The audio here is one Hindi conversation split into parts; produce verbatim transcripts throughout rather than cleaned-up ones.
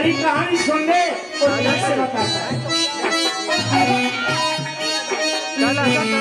मेरी कहानी सुन ले और ध्यान से बताता है। चला चल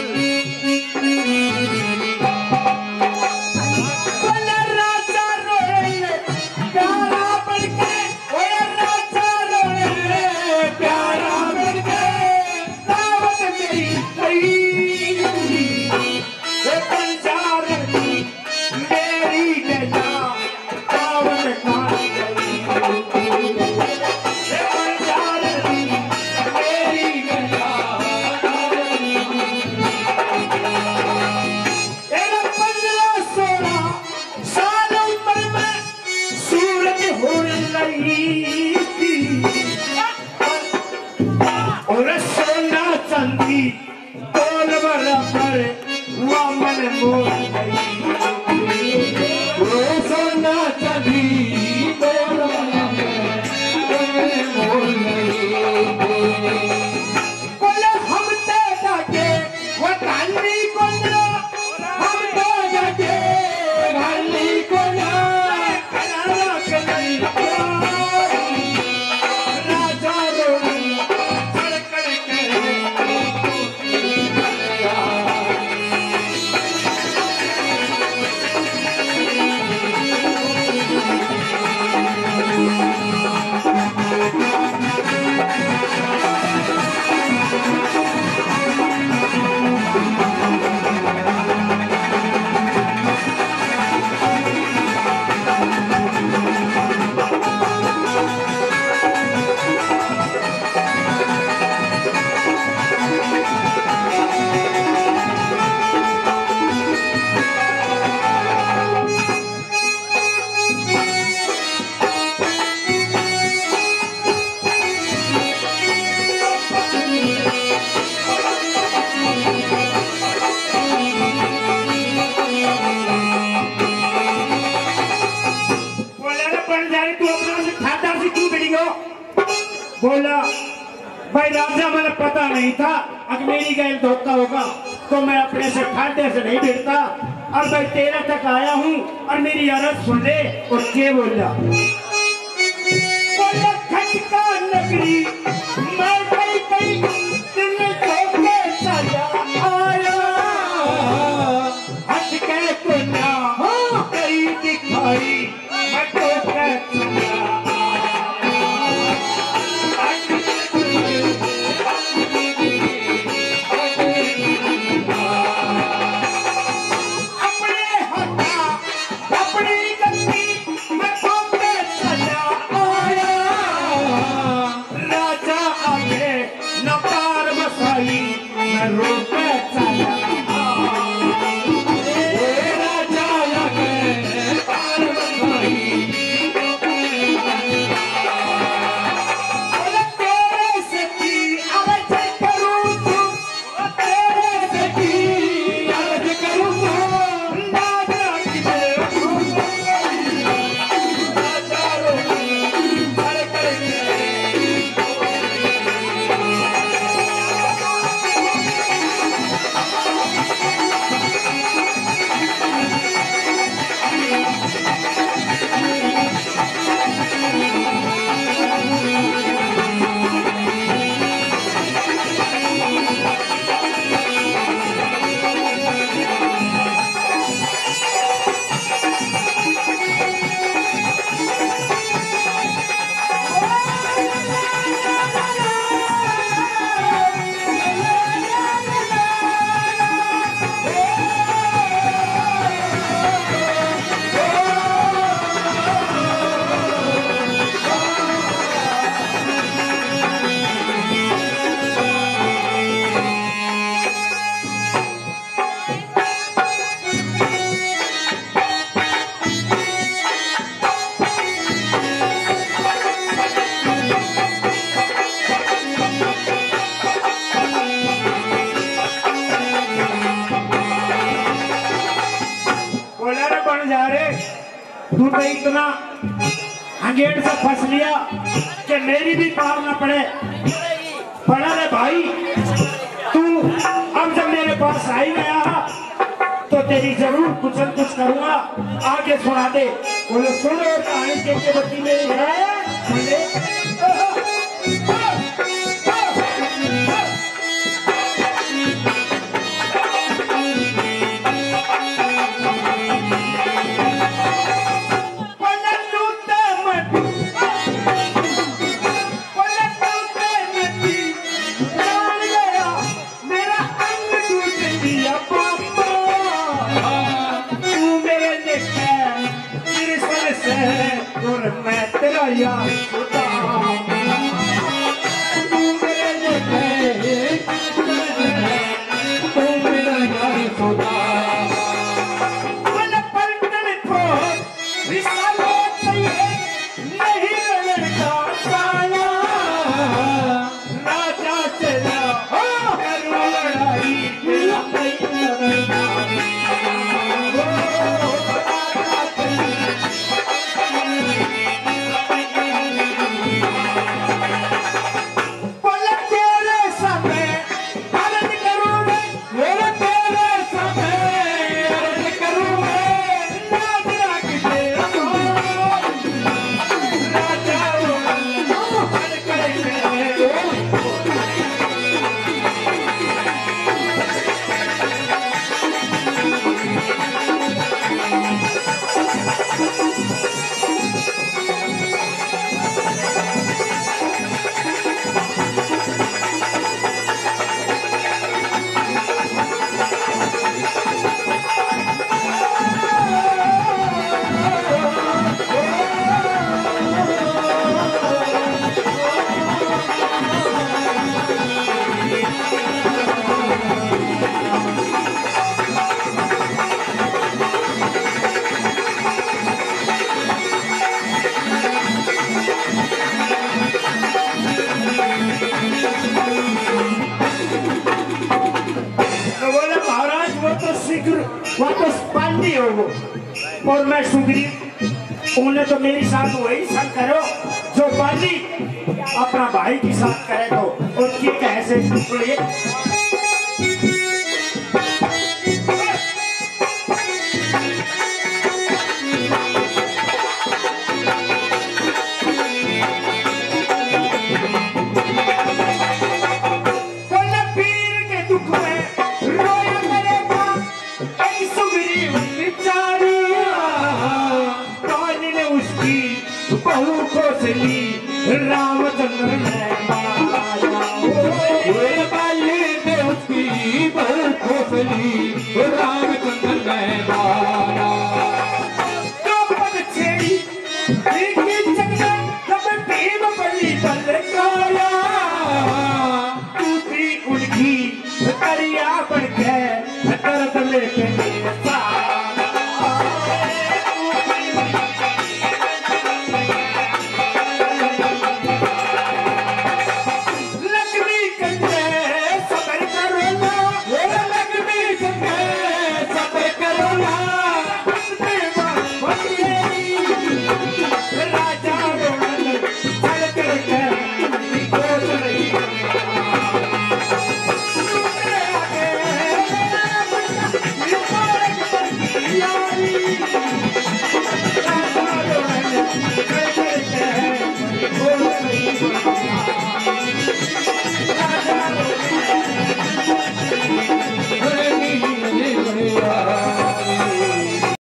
बोला भाई राजा मुझे पता नहीं था अगर मेरी गैल धोखा होगा तो मैं अपने से ठाटे से नहीं भिड़ता और भाई तेरा तक आया हूँ और मेरी अर्ज सुन ले और क्या बोला बोला खटका नगरी मैं कई कई दिन धोखे चला आया हट के कुना कई दिखाई मैं धोखे चला तू तो इतना अंगेड़ से फंस लिया कि मेरी भी पार ना पड़े। पड़ा रे भाई तू अब जब मेरे पास आई गया तो तेरी जरूर कुछ न कुछ करूंगा। आगे सुना दे बोले सुनो कहानी के बत्ती में है। मेरा यार सुता तू मेरे लिए तू मेरा यार सुता मन पलटन को विसालो नहीं लड़का साया राजा चला करो लड़ाई वो तो पांडी हो वो और मैं सुग्रीव उन्हें तो मेरी साथ वही संग करो जो पांडी अपना भाई के साथ करे तो और ये कैसे टुकड़े रामचंद्र ने माया बाली ने उसकी बहू खोसली रामचंद्र ने माया तो पद छेड़ी एक चक्कर तब प्रेम बली बलकाया टूटी उनकी करिया बढ़ के दर्द लेके